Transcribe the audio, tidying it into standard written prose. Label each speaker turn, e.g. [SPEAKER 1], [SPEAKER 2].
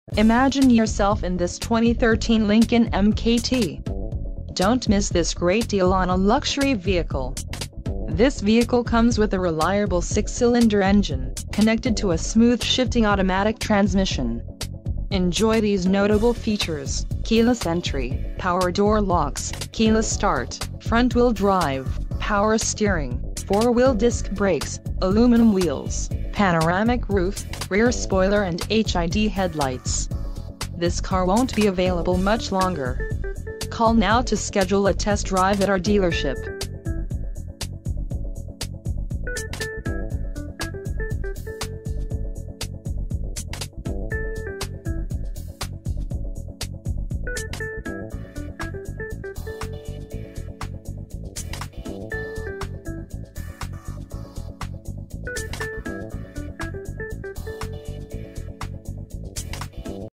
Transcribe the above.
[SPEAKER 1] Imagine yourself in this 2013 Lincoln MKT. Don't miss this great deal on a luxury vehicle. This vehicle comes with a reliable 6-cylinder engine, connected to a smooth shifting automatic transmission. Enjoy these notable features: keyless entry, power door locks, keyless start, front-wheel drive, power steering, 4-wheel disc brakes, aluminum wheels, panoramic roof, rear spoiler and HID headlights. This car won't be available much longer. Call now to schedule a test drive at our dealership.